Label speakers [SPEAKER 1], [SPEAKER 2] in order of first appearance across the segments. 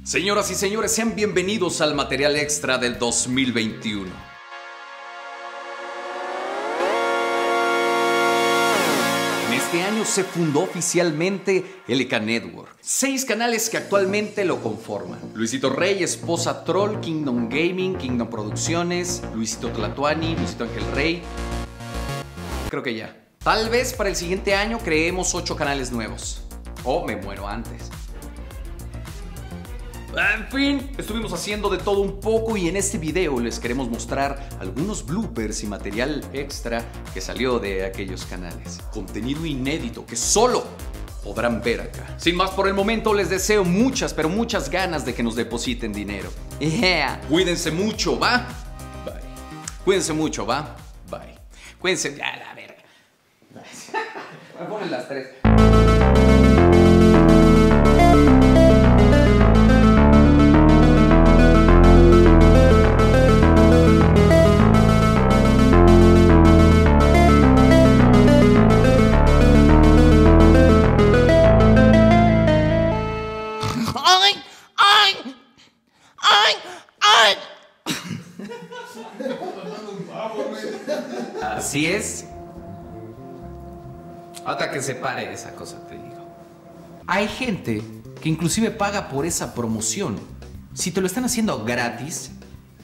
[SPEAKER 1] Señoras y señores, sean bienvenidos al material extra del 2021. En este año se fundó oficialmente LK Network. 6 canales que actualmente lo conforman: Luisito Rey, Esposa Troll, Kingdom Gaming, Kingdom Producciones, Luisito Tlatuani, Luisito Ángel Rey. Creo que ya. Tal vez para el siguiente año creemos 8 canales nuevos. O me muero antes. En fin, estuvimos haciendo de todo un poco y en este video les queremos mostrar algunos bloopers y material extra que salió de aquellos canales. Contenido inédito que solo podrán ver acá. Sin más por el momento, les deseo muchas, pero muchas ganas de que nos depositen dinero. Yeah. Cuídense mucho, ¿va? Bye. Cuídense mucho, ¿va? Bye. Cuídense. Ya, la verga. Me ponen las 3. Así es. Hasta que se pare esa cosa, te digo. Hay gente que inclusive paga por esa promoción. Si te lo están haciendo gratis.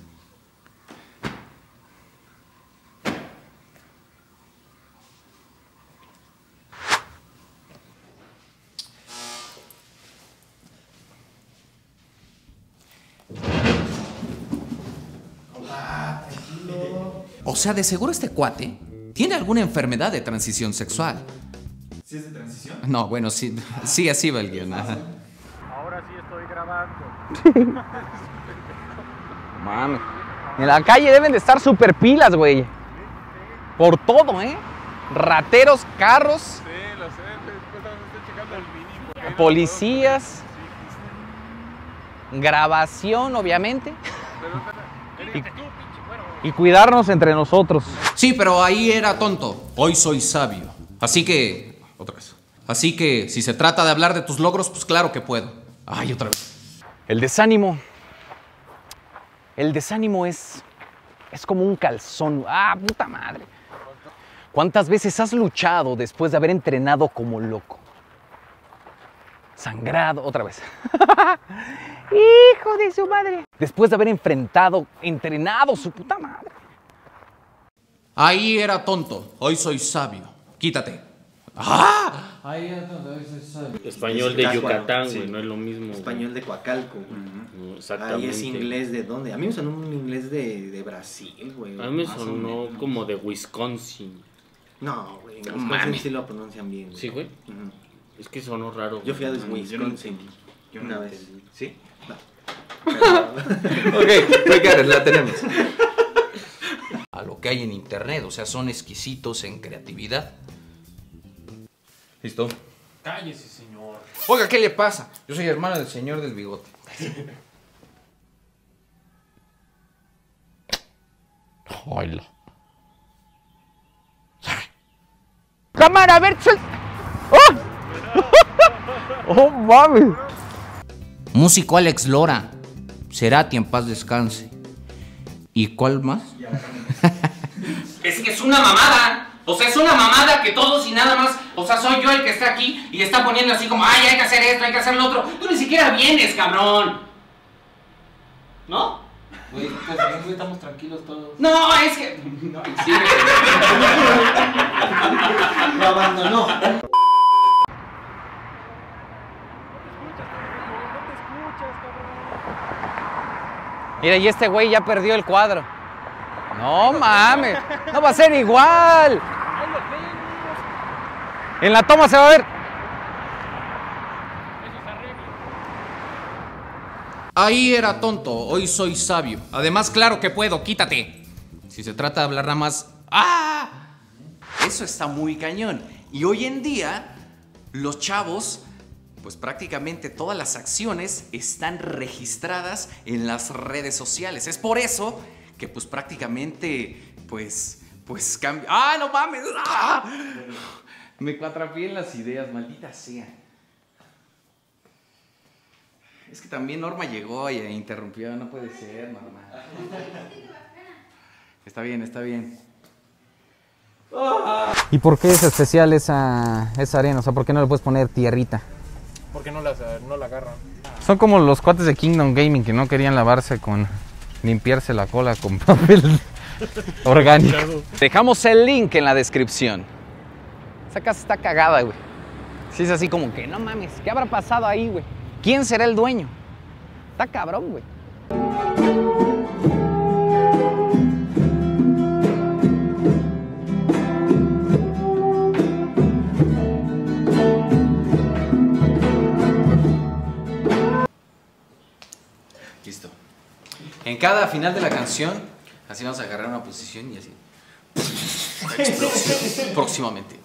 [SPEAKER 1] O sea, de seguro este cuate tiene alguna enfermedad de transición sexual.
[SPEAKER 2] ¿Sí es de transición?
[SPEAKER 1] No, bueno, sí, sí, así va el guión. Ajá.
[SPEAKER 3] Ahora sí estoy grabando.
[SPEAKER 4] Mames. En la calle deben de estar super pilas, güey. Por todo, ¿eh? Rateros, carros.
[SPEAKER 3] Sí, lo sé. Después estoy checando el mínimo.
[SPEAKER 4] Policías. Grabación, obviamente. Y cuidarnos entre nosotros.
[SPEAKER 1] Sí, pero ahí era tonto. Hoy soy sabio. Así que... Otra vez. Así que, si se trata de hablar de tus logros, pues claro que puedo. Ay, otra vez.
[SPEAKER 4] El desánimo. El desánimo es como un calzón. ¡Ah, puta madre! ¿Cuántas veces has luchado después de haber entrenado como loco? Sangrado, otra vez. ¡Hijo de su madre! Después de haber entrenado su puta madre.
[SPEAKER 1] Ahí era tonto. Hoy soy sabio. Quítate. ¡Ah! Ahí era tonto. Hoy soy sabio.
[SPEAKER 5] Español de Yucatán, güey,
[SPEAKER 2] sí.
[SPEAKER 5] no es lo mismo.
[SPEAKER 2] Español de Coacalco, güey.
[SPEAKER 5] No, exactamente.
[SPEAKER 2] Ahí es inglés de dónde? A mí me sonó un inglés de Brasil, güey.
[SPEAKER 5] A mí me
[SPEAKER 2] más o
[SPEAKER 5] sonó
[SPEAKER 2] menos.
[SPEAKER 5] como de Wisconsin.
[SPEAKER 2] No, güey.
[SPEAKER 1] No
[SPEAKER 2] En Wisconsin
[SPEAKER 1] mames.
[SPEAKER 2] sí lo pronuncian bien, güey.
[SPEAKER 5] ¿Sí, güey?
[SPEAKER 2] Ujú.
[SPEAKER 5] Es que sonó raro.
[SPEAKER 2] Yo fui a
[SPEAKER 5] güey.
[SPEAKER 2] Wisconsin
[SPEAKER 6] Yo no
[SPEAKER 2] una
[SPEAKER 6] entendí.
[SPEAKER 2] vez. ¿Sí? No.
[SPEAKER 1] Ok, la tenemos. A lo que hay en internet, o sea, son exquisitos en creatividad. ¿Listo?
[SPEAKER 3] Cállese, señor.
[SPEAKER 1] Oiga, ¿qué le pasa? Yo soy hermano del señor del bigote.
[SPEAKER 4] Hola. ¡Cámara, a ver! ¡Oh! ¡Oh, mames!
[SPEAKER 1] Músico Alex Lora. Cerati en paz descanse. ¿Y cuál más?
[SPEAKER 7] Es que es una mamada. O sea, es una mamada que todos y nada más. O sea, soy yo el que está aquí y está poniendo así como, ay, hay que hacer esto, hay que hacer lo otro. Tú ni siquiera vienes, cabrón. ¿No?
[SPEAKER 3] Güey, estamos tranquilos todos.
[SPEAKER 7] No, es que.
[SPEAKER 3] No,
[SPEAKER 7] Sí,
[SPEAKER 2] Lo abandonó.
[SPEAKER 4] Mira, y este güey ya perdió el cuadro. No mames, no va a ser igual. En la toma se va a ver.
[SPEAKER 1] Ahí era tonto, hoy soy sabio. Además, claro que puedo, quítate. Si se trata de hablar nada más... ¡Ah! Eso está muy cañón. Y hoy en día, los chavos, pues prácticamente todas las acciones están registradas en las redes sociales. Es por eso que pues prácticamente, pues cambia... ¡Ah, no mames! ¡Ah! Me atrapé en las ideas, maldita sea. Es que también Norma llegó y interrumpió, no puede ser, Norma. Está bien, está bien.
[SPEAKER 4] ¿Y por qué es especial esa arena? O sea, ¿por qué no le puedes poner tierrita?
[SPEAKER 3] ¿Por qué no la agarran?
[SPEAKER 4] Son como los cuates de Kingdom Gaming que no querían lavarse con... limpiarse la cola con papel orgánico. Dejamos el link en la descripción. Esa casa está cagada, güey. Sí, es así como que, no mames, ¿qué habrá pasado ahí, güey? ¿Quién será el dueño? Está cabrón, güey.
[SPEAKER 1] Listo. En cada final de la canción, así vamos a agarrar una posición y así. Próximamente.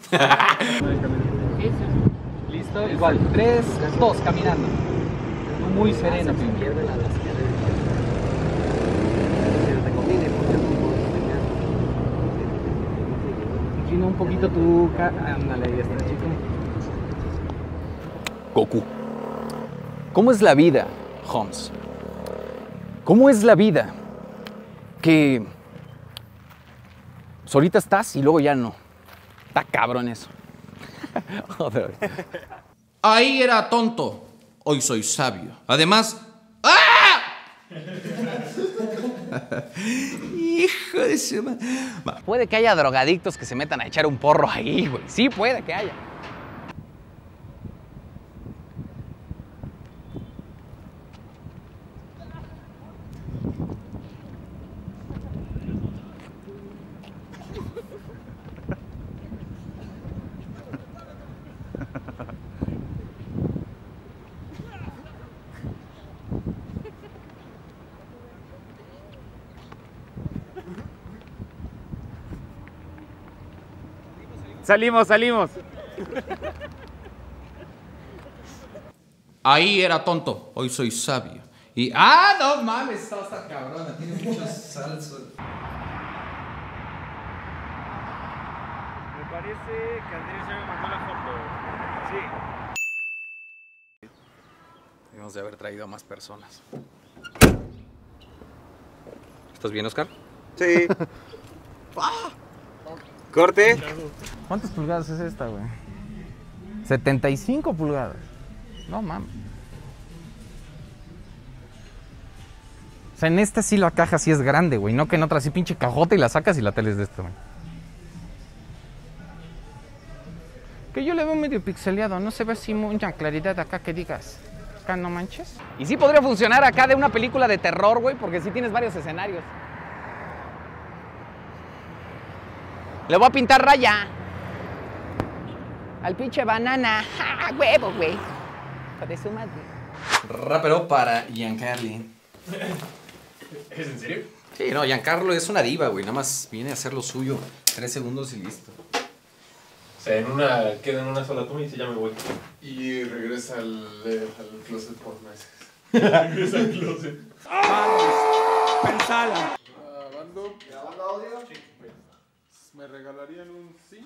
[SPEAKER 4] Listo, igual, 3, 2, caminando. Muy sereno. Inclina un poquito tu cara. Ándale, ahí está, chico. Goku. ¿Cómo es la vida, Holmes? ¿Cómo es la vida? Que pues ahorita estás y luego ya no. Está cabrón eso. Joder.
[SPEAKER 1] Ahí era tonto, hoy soy sabio. Además... ¡Ah! Hijo de su madre.
[SPEAKER 4] Puede que haya drogadictos que se metan a echar un porro ahí, güey. Sí, puede que haya.
[SPEAKER 3] Salimos.
[SPEAKER 1] Ahí era tonto, hoy soy sabio. Y... ¡Ah, no mames! Está cabrona, tiene mucho salsa.
[SPEAKER 3] Me parece que Andrés ya me mandó la foto. Sí.
[SPEAKER 1] Debemos de haber traído a más personas. ¿Estás bien, Oscar?
[SPEAKER 6] Sí. Corte.
[SPEAKER 4] ¿Cuántas pulgadas es esta, güey? 75 pulgadas. No mames. O sea, en esta sí la caja sí es grande, güey. No que en otra sí pinche cajota y la sacas y la tele es de esto, güey. Que yo le veo medio pixeleado. No se ve así mucha claridad acá que digas. Acá no manches. Y sí podría funcionar acá de una película de terror, güey, porque sí tienes varios escenarios. Le voy a pintar raya. Al pinche banana. ¡Ja, huevo, güey! Hijo de su madre.
[SPEAKER 1] Rapero para Giancarlo.
[SPEAKER 3] ¿Es en serio?
[SPEAKER 1] Sí, no, Giancarlo es una diva, güey. Nada más viene a hacer lo suyo. 3 segundos y listo.
[SPEAKER 3] O sea, queda en una sola toma y dice ya me voy. Y regresa al closet por meses. Regresa al closet.
[SPEAKER 6] Pensala.
[SPEAKER 3] ¿Grabando?
[SPEAKER 6] ¿Grabando audio?
[SPEAKER 3] Sí. ¿Me regalarían un sí?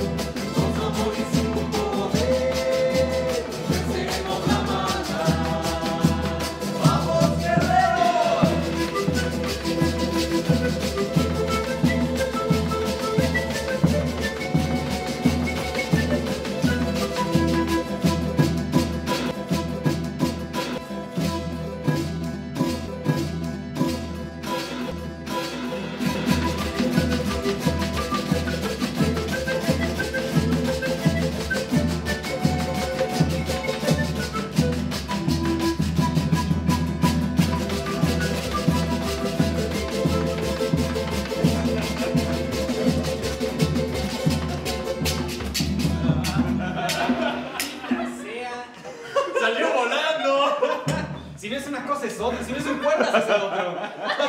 [SPEAKER 3] ¡Salió volando!
[SPEAKER 1] Si no es una cosa es otra. Si no es un cuerdas es otro.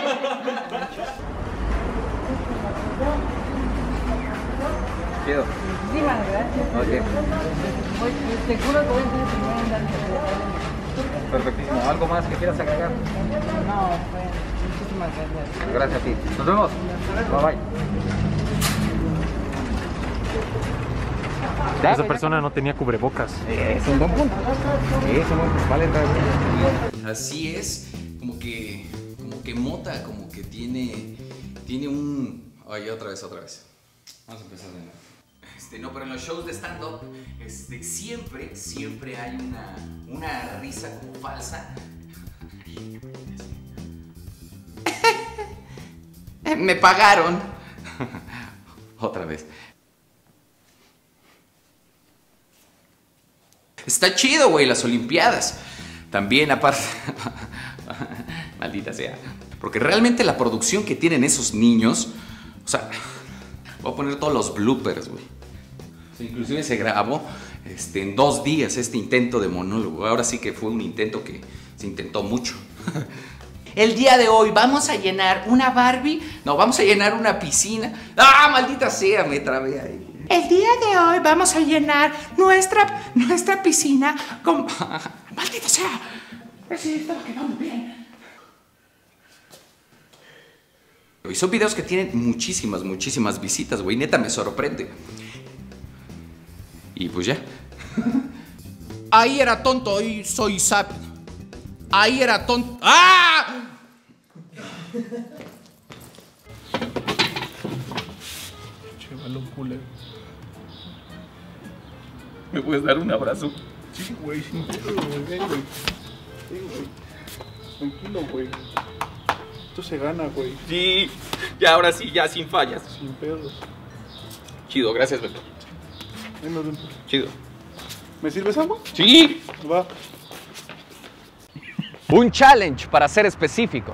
[SPEAKER 4] Chido.
[SPEAKER 8] Muchísimas gracias.
[SPEAKER 4] Ok.
[SPEAKER 8] Te juro que voy a ser el primero en darte.
[SPEAKER 4] Perfectísimo. ¿Algo más que quieras agregar?
[SPEAKER 8] No, bueno, muchísimas gracias.
[SPEAKER 4] Gracias a ti. Nos vemos. Bye bye.
[SPEAKER 3] Esa persona no tenía cubrebocas.
[SPEAKER 4] Es un buen punto. Sí, es un buen punto. Vale,
[SPEAKER 1] Así es, como que Mota, como que tiene un... Oye, otra vez. Vamos a empezar de nuevo. No, pero en los shows de stand-up, siempre hay una risa como falsa. Me pagaron. Otra vez. Está chido, güey, las Olimpiadas. También, aparte... Maldita sea. Porque realmente la producción que tienen esos niños... O sea, voy a poner todos los bloopers, güey. O sea, inclusive se grabó en 2 días este intento de monólogo. Ahora sí que fue un intento que se intentó mucho. El día de hoy vamos a llenar una Barbie. No, vamos a llenar una piscina. ¡Ah, maldita sea! Me trabé ahí. El día de hoy vamos a llenar nuestra piscina con... ¡Maldita sea! Sí, estaba quedando bien. Y son videos que tienen muchísimas visitas, güey. Neta, me sorprende. Y pues ya. Ahí era tonto, hoy soy sabio. Ahí era tonto. ¡Ah!
[SPEAKER 3] Che, balón culero.
[SPEAKER 1] ¿Me puedes dar un abrazo?
[SPEAKER 3] Sí, güey, sin pedo, güey. Ven, güey. Tranquilo, güey. Esto se gana, güey.
[SPEAKER 1] Sí, ya ahora sí, ya sin fallas.
[SPEAKER 3] Sin pedos.
[SPEAKER 1] Chido, gracias, Beto.
[SPEAKER 3] Ven.
[SPEAKER 1] Chido.
[SPEAKER 3] ¿Me sirves agua?
[SPEAKER 1] Sí.
[SPEAKER 3] Va.
[SPEAKER 4] Un challenge para ser específicos.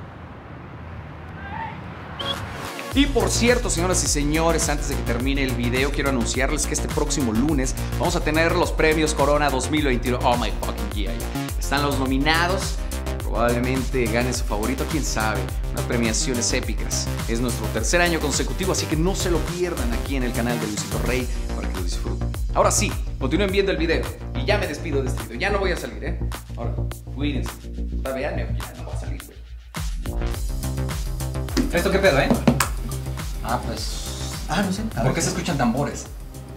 [SPEAKER 1] Y por cierto, señoras y señores, antes de que termine el video, quiero anunciarles que este próximo lunes vamos a tener los premios Corona 2021. Oh my fucking yeah. Están los nominados. Probablemente gane su favorito, quién sabe. Unas premiaciones épicas. Es nuestro 3er año consecutivo, así que no se lo pierdan aquí en el canal de Luisito Rey para que lo disfruten. Ahora sí, continúen viendo el video. Y ya me despido de este video. Ya no voy a salir, ¿eh? Ahora, cuídense. Veanme, ya no voy a salir, güey. ¿Esto qué pedo, eh?
[SPEAKER 2] Ah, pues... Ah, no sé.
[SPEAKER 1] ¿Por qué se escuchan tambores?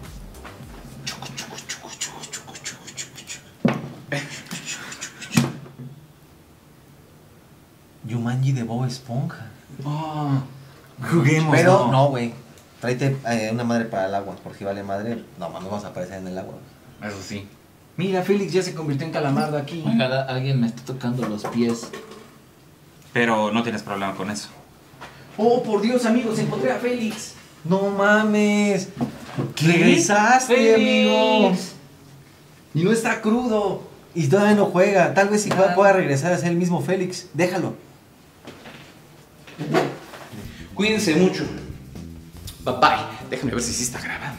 [SPEAKER 2] Jumanji de Bob Esponja.
[SPEAKER 1] Oh,
[SPEAKER 2] Juguemos. Pero no, güey. Tráete una madre para el agua, porque vale madre. No, mames, vamos a aparecer en el agua.
[SPEAKER 1] eso sí. Mira, Félix ya se convirtió en calamardo aquí.
[SPEAKER 6] Oiga, alguien me está tocando los pies.
[SPEAKER 9] Pero no tienes problema con eso.
[SPEAKER 1] Oh, por Dios, amigos, encontré a Félix.
[SPEAKER 2] No mames.
[SPEAKER 1] ¿Qué?
[SPEAKER 2] Regresaste,
[SPEAKER 1] Félix.
[SPEAKER 2] amigo.
[SPEAKER 1] Y no está crudo.
[SPEAKER 2] Y todavía no juega. Tal vez si juega pueda regresar a ser el mismo Félix. Déjalo.
[SPEAKER 1] Cuídense mucho. Bye bye. Déjame ver si sí está grabando.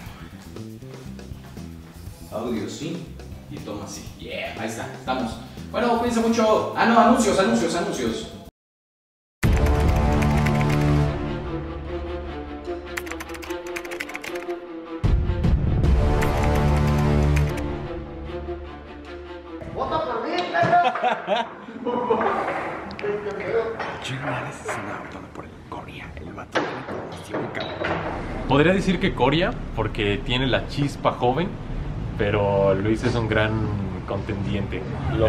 [SPEAKER 1] Audio sí. Y toma sí. Yeah, ahí está. Estamos. Bueno, cuídense mucho. Ah, no, anuncios.
[SPEAKER 3] Podría decir que Coria, porque tiene la chispa joven, pero Luis es un gran contendiente.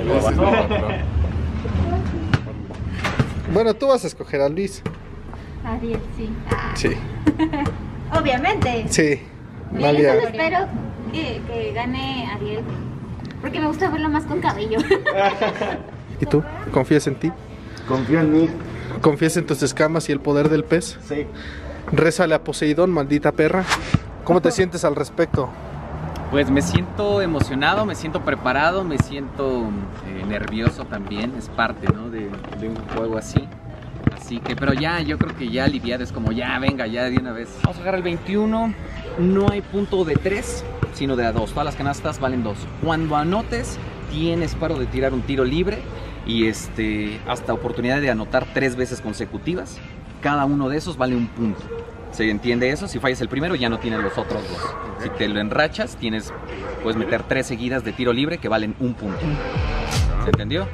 [SPEAKER 10] Bueno, tú vas a escoger a Luis.
[SPEAKER 11] Ariel, sí.
[SPEAKER 10] Sí.
[SPEAKER 11] Obviamente.
[SPEAKER 10] Sí.
[SPEAKER 11] Yo
[SPEAKER 10] Nadia.
[SPEAKER 11] solo espero que gane Ariel. Porque me gusta verlo más con cabello.
[SPEAKER 10] ¿Y tú? ¿Confías en ti?
[SPEAKER 12] Confío en mí.
[SPEAKER 10] ¿Confías en tus escamas y el poder del pez?
[SPEAKER 12] Sí.
[SPEAKER 10] Rézale a Poseidón, maldita perra. ¿Cómo te sientes al respecto?
[SPEAKER 4] Pues me siento emocionado, me siento preparado, me siento nervioso también. Es parte, ¿no? de un juego así. Así que, pero ya, yo creo que ya aliviado, es como ya, venga, ya de una vez. Vamos a agarrar el 21, no hay punto de 3, sino de a 2. Todas las canastas valen 2. Cuando anotes, tienes paro de tirar un tiro libre y hasta oportunidad de anotar 3 veces consecutivas. Cada uno de esos vale un punto. ¿Se entiende eso? Si fallas el primero, ya no tienes los otros 2. Si te lo enrachas, puedes meter 3 seguidas de tiro libre que valen un punto. ¿Se entendió?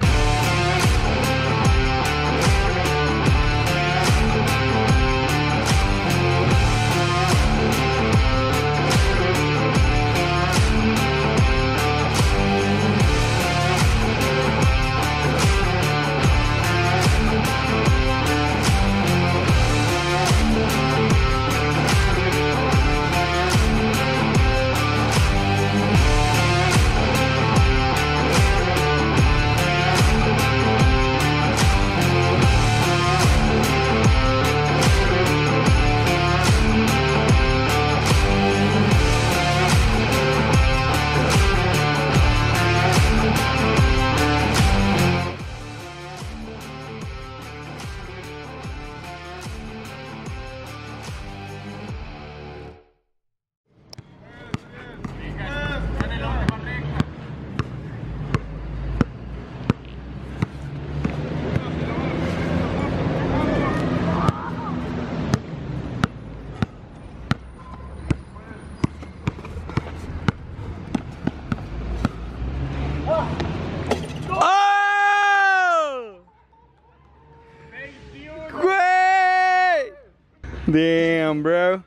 [SPEAKER 12] Damn, bro.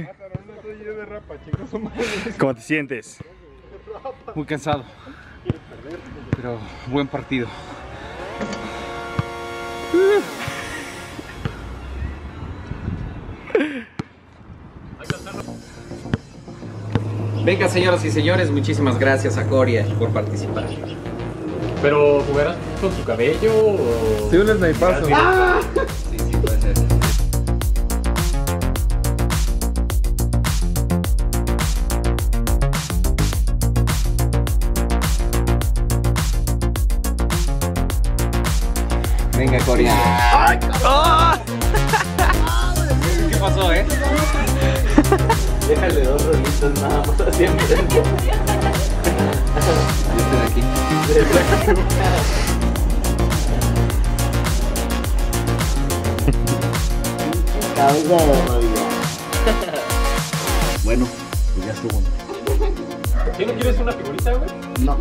[SPEAKER 12] ¿Cómo te sientes?
[SPEAKER 4] Muy cansado, pero buen partido.
[SPEAKER 1] Venga, señoras y señores, muchísimas gracias a Coria por participar.
[SPEAKER 3] ¿Pero jugarás con su cabello o...?
[SPEAKER 10] Sí, un snipazo.
[SPEAKER 1] ¡Ah! Sí, puede ser. Venga, Coria.
[SPEAKER 4] ¡Ay! ¡Oh! ¿Qué pasó,
[SPEAKER 5] Déjale 2 rolitos nada más siempre.
[SPEAKER 1] Yo estoy aquí.
[SPEAKER 2] Bueno, pues ya estuvo.
[SPEAKER 3] ¿Qué, no quieres una figurita, güey?
[SPEAKER 2] No.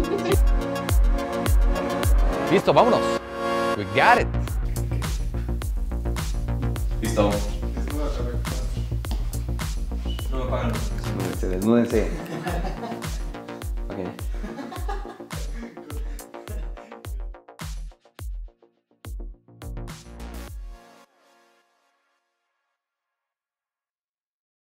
[SPEAKER 4] Listo, vámonos. We got it.
[SPEAKER 1] Listo.
[SPEAKER 9] No me pagan.
[SPEAKER 1] Desnúdense. Ok.